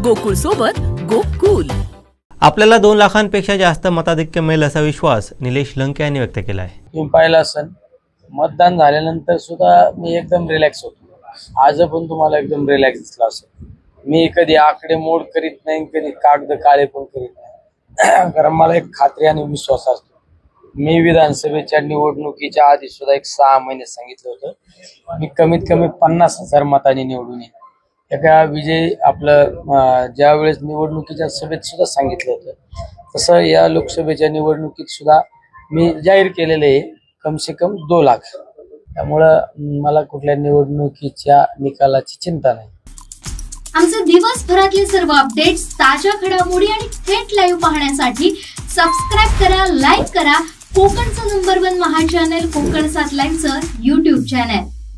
गोकुळ सोबत गोकुल। आपल्याला 2 लाखांपेक्षा जास्त मताधिक्य मिळेल असा विश्वास निलेश लंके यांनी व्यक्त केला आहे। तुम्ही पाहिलं असेल मतदान झाल्यानंतर सुद्धा मी एकदम रिलॅक्स होतो। आज पण तुम्हाला एकदम रिलॅक्स दिसला असेल। मी कधी आकडे मोड करीत नाही, कधी कागद काळे पण करीत नाही, कारण मला एक खात्री आणि विश्वास असतो। मी विधानसभेच्या निवडणुकीच्या आधी सुद्धा एक 6 महिने सांगितलं होतं मी कमीत कमी 50,000 मतांनी निवडून येईन। एका विजय आपलं ज्या वेळेस निवडणुकीच्या सभेत सुद्धा सांगितलं होतं तसं या लोकसभेच्या निवडणुकीत सुद्धा मी जाहीर केलेले आहे कमसे कम 2 लाख। त्यामुळं मला कुठल्या निवडणुकीच्या निकालाची चिंता नाही। आमचे दिवसभरातले सर्व अपडेट्स, ताज्या घडामोडी आणि थेट लाईव्ह पाहण्यासाठी सबस्क्राइब करा, लाईक करा कोकणचं नंबर 1 महा चॅनल कोकण 7 लाईव्हचं YouTube चॅनल।